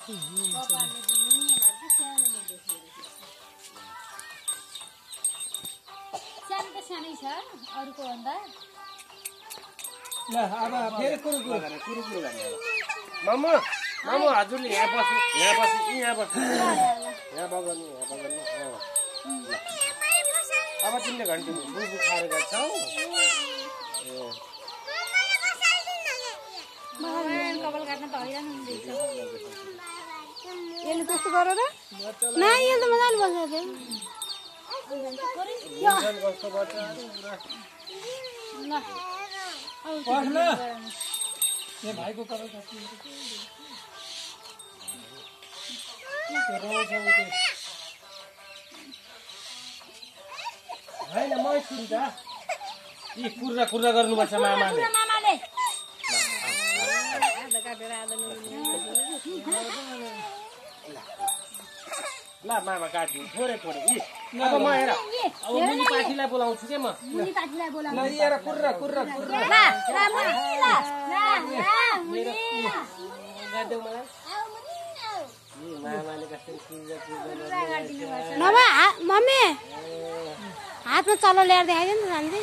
सानै छ अरुको भन्दा ल अब फेरि कुरु गर्ने मामु मामु हजुरले यहाँ बस्नु यहाँ बस्नु यहाँ बगाउनु अब तिमीले घन्टी बुबु खाएर जान्छौ कपाल काट्न त हैरान हुँदैछ यसले त्यस्तो गर र न यसले मजाले बस्छ पढ्न यो भाइको कपाल काट्नु होइन म सुन्छ यी कुर्रा कुर्रा गर्नुपर्छ मामाले ल मामा काट्नु थोरै अब म हेर अब मुनि पाठीलाई बोलाउँछु के म ल हेर कुर्रा कुर्रा कुर्रा मामाले कसरी नभए मम्मी हातमा चलो ल्याएर देखाइदियो नि त हामीले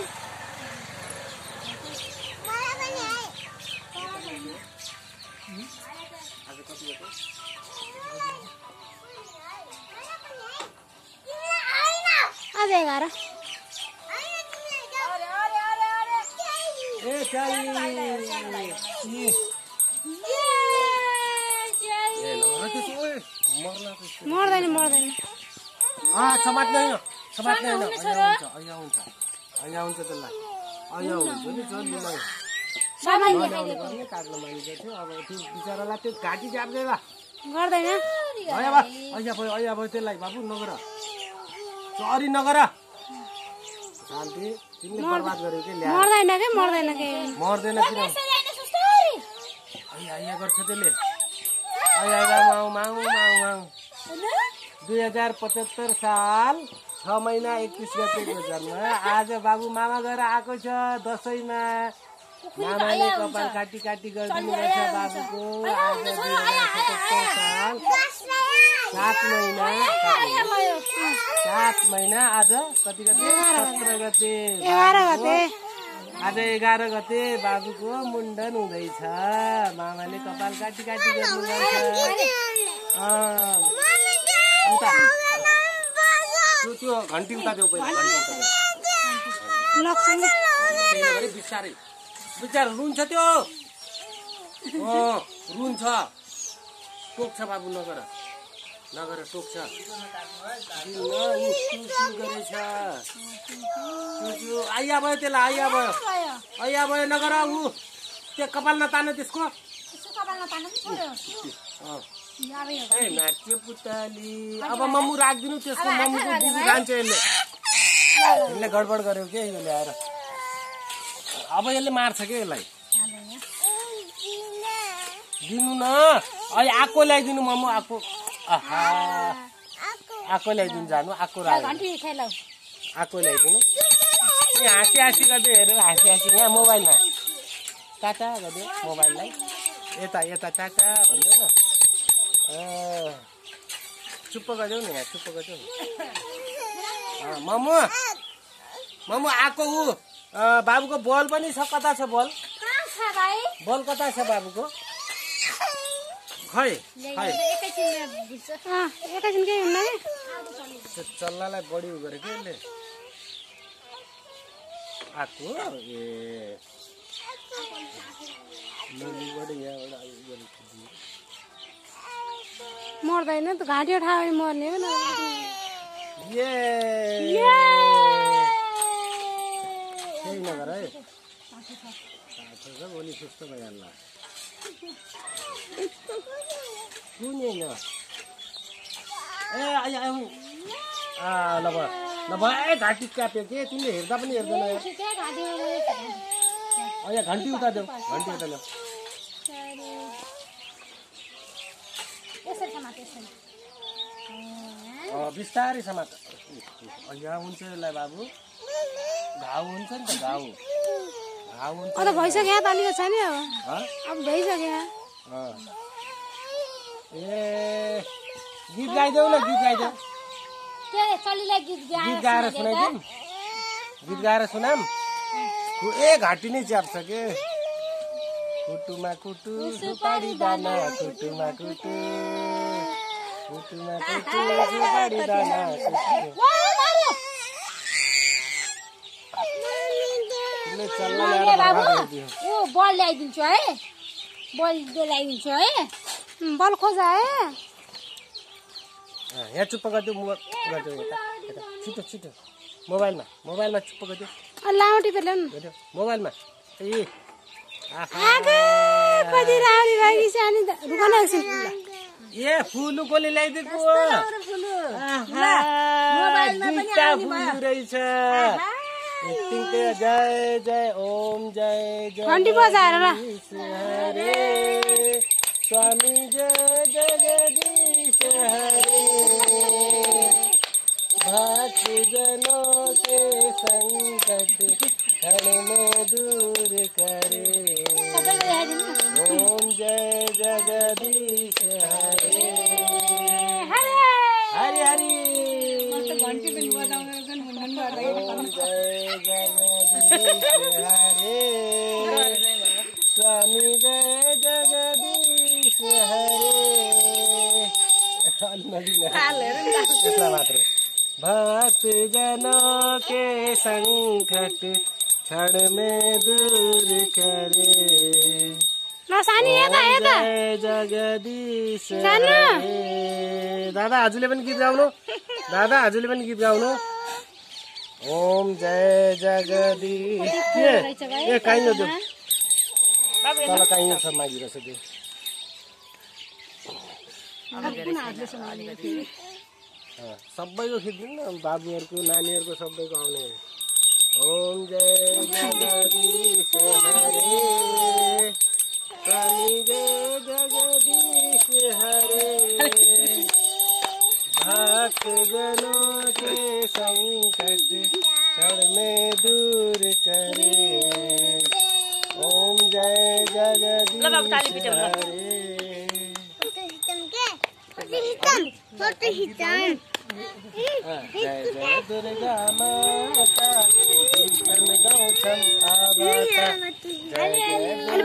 आज 11 मर्दैन समात्दैन अहिले हुन्छ त्यसलाई अहिले हुन्छ नि जल्दी काट्न मानिन्छ थियो अब त्यो बिचरालाई त्यो घाँटी च्याप्दैन गर्दैन अहिले भयो त्यसलाई बाबु नगर सरी नगर शान्ति तिमीले बर्बाद गर्यो के ल्या मर्दैन के मर्दैन किन आइया गर्छ त्यसले माउ 2075 साल 6 महिना 31 गतेको जन्म आज बाबु मामा गएर आएको छ दशैंमा मामाले कपाल काटी काटी गरिदिनु रहेछ बाबुको आज 2077 साल 7 महिना आज कति गते 17 गते 11 गते आज 11 गते बाबुको मुण्डन हुँदैछ मामाले कपाल काटी काटी गर्नुपर्छ त्यो घन्टी उता देऊ पहिला बिचार रुन्छ त्यो रुन्छ टोक्छ बाबु नगर टोक्छ गरेछ आइया भयो त्यसलाई आइया भयो नगर ऊ त्यो कपाल नतान त्यसको नाच्यो पुतली अब मम्मु राखिदिनु त्यसको मम्मुको बुबु जान्छ यसले गडबड गर्यो के यो ल्याएर अब यसले मार्छ के यसलाई दिनु न अहिले आको ल्याइदिनु मम्मु आको आको ल्याइदिनु जानु आको आको ल्याइदिनु हाँसी गर्दै हेरेर हाँसी यहाँ मोबाइलमा टाटा गरिदियो मोबाइललाई यता टाटा भन्यो न चुप्प गरिदेऊ न यहाँ चुप्प गरिदेऊ न मम्मु आको ऊ बाबुको बल पनि छ कता छ बल कता छ बाबुको खै एकैछिन के हुन्न त्यो चल्लालाई बढी उ गरे के यसले आको ए मर्दैन त घाँटी उठायो मर्ने हो न केही नगर है भोलि सुस्त भइहाल्ला सुनेन ए ल भयो घाँटी काट्यो के तिमीले हेर्दा पनि हेर्दैन घन्टी उता देऊ बिस्तारै समात यहाँ हुन्छ यसलाई बाबु घाउ हुन्छ नि त घाउ हुन्छ भइसक्यो त अलिक छ नि अब भइसक्यो ए गीत गाइदेऊ न गीत गाइदेऊ के चलीलाई गीत गीत गाएर सुनाइदिउँ गीत गाएर सुनाम ए घाँटी नै च्याप्छ के कुटुमा कुटु सुपारी दाना कुटुमा कुटु कुटुमा कुटु सुपारी दाना ओ बल ल्याइदिन्छु है बल ल्याइदिन्छु है बल खोज है यहाँ चुप्प गरिदिउ छिटो छिटो मोबाइलमा चुप्प गरिदिउ लामो टिपेर ल्याउनु मोबाइलमा ए कति राम्री भएकी छ अनि रुकन एकछिन ए फुलु कसले ल्याइदिएको रहेछ जय जय ओम जय जय घन्टी बजाएर ल हरे स्वामी जय जगदीश हरे भक्त जनों के संकट क्षण में दूर करे ओम जय जगदीश हरे हरि हरि ओम जय जगदीश हरे स्वामी जय जगदीश हरे मात्र भक्त जनों के संकट क्षण में दूर करे जय जगदीश हरे दादा हजुरले पनि गीत गाउनु ओम जय जगदीश ए काइयो दो तल काइयो छ मागिरहेछ त्यो सबैको खिच्दिनु न बाबुहरूको नानीहरूको सबैको आउने ओम जय जगदीश हरे स्वामी जय जगदीश हरे भक्त जनों के संकट क्षण में दूर करे ओम जय जगदीश हरे जय जय दुर्गा माता कीर्तन गौतम आवाता जय जय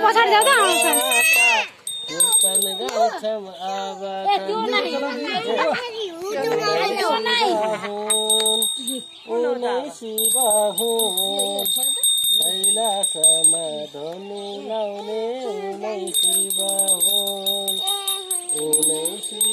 कीर्तन गौतम आवाता शिवाहुन कैलासमा ध्वनि लाउने उनै शिवाहुन उनै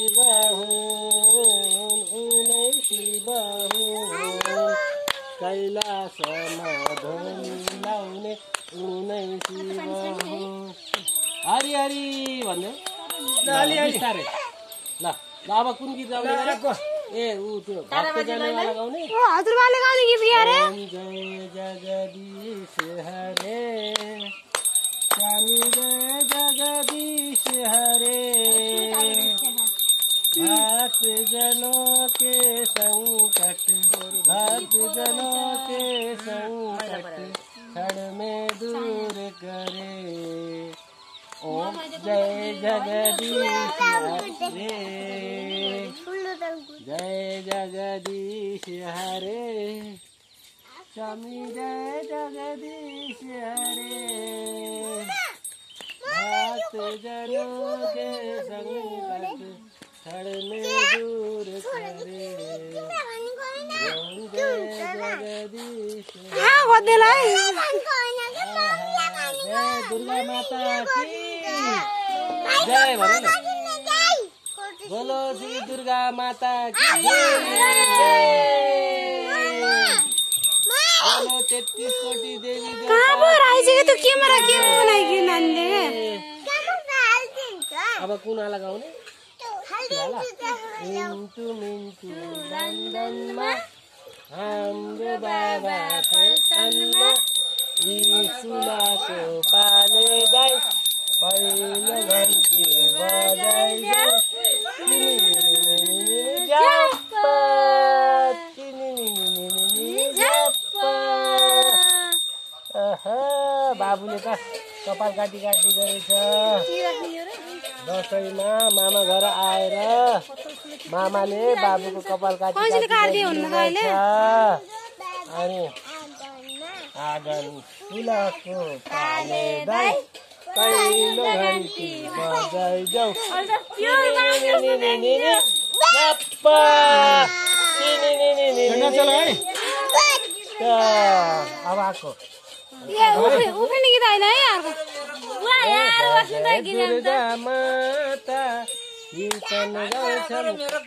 शिवाहुन कैलासमा ध्वनि लाउने उनै शिवाहुन हरि हरि भन्यो बिस्तारै ल अब कुन गीत गाउने ए ऊ त्यो भक्त जनवाला गाउने हजुरबाले गाउने गीत गारे ओम जय जगदीश हरे स्वामी जय जगदीश हरे भक्त जनों के संकट क्षण में दूर करे ओम जय जगदीश हरे जय जगदीश हरे स्वामी जय जगदीश हरे भक्त जनों के संकट क्षण में दूर करे ओम जय जगदीश जय दुर्गा माता की जय भन बोलो श्री दुर्गा माता की जय बोलो 33 कोटी देवी अब कुन लगाउने मिन्टु मिन्टु लन्डनमा हाम्रो बाबा छन् यीशुको पाले गाई पहिलो घन्टी बजाइयो बाबुले त कपाल काटी काटी गरेछ दसैँमा मामा घर आएर मामाले बाबुको कपाल काटिदिनु अनि आँगन फुलको पालेदै कैलो घन्टी बजाइजाऊ अब आएको उफ्रिने गीत होइन है दुर्गा माता कीर्तन गाउँछन्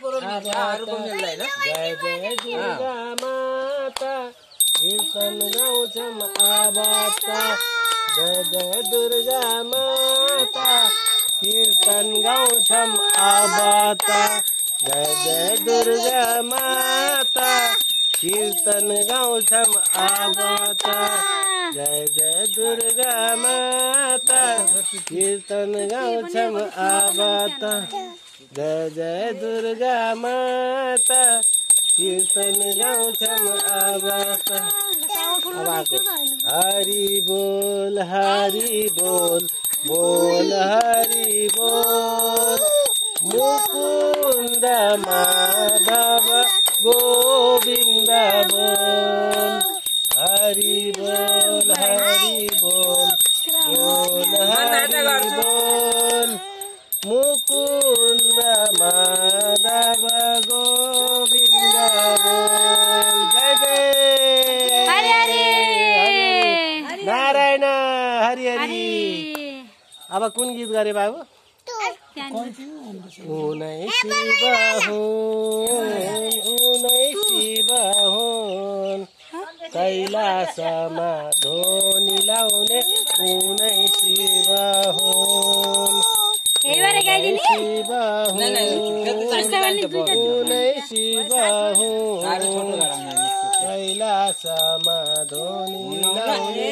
जय जय दुर्गा माता कीर्तन गाउँछन् आबाता जय जय दुर्गा माता कीर्तन गाउँछन् आबाता जय जय दुर्गा माता कीर्तन गाउँछन् आबाता जय जय दुर्गा माता कीर्तन गाउँछन् आबाता जय जय दुर्गा माता कीर्तन गाउँछन् आबाता हरि बोल बोल हरि बोल मुकुन्द माधव गोविन्द बोल हरि बोल बोल हरि बोल मुकुन्द माधव गोविन्द बोल जय जय नारायण हरि हरि अब कुन गीत गरे बाबु उनै शिव हुन् कैलाशमा ध्वनि लाउने उनै शिव हुन् उनै शिव हुन् कैलाशमा ध्वनि लाउने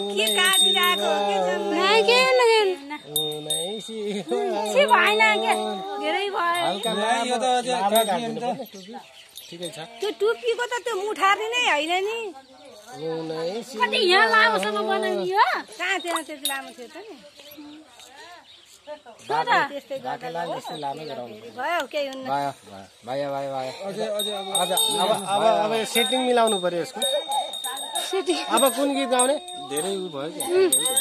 उनै शिव ठिकै छ त्यो टुप्पीको त त्यो मुठार्ने नै होइन नि कति यहाँ लामोसम्म बनाउने हो कहाँ त्यहाँ त्यति लामो थियो त नि भयो केही हुन्न अब सेटिङ मिलाउनु पर्यो यसको अब कुन गीत गाउने धेरै भयो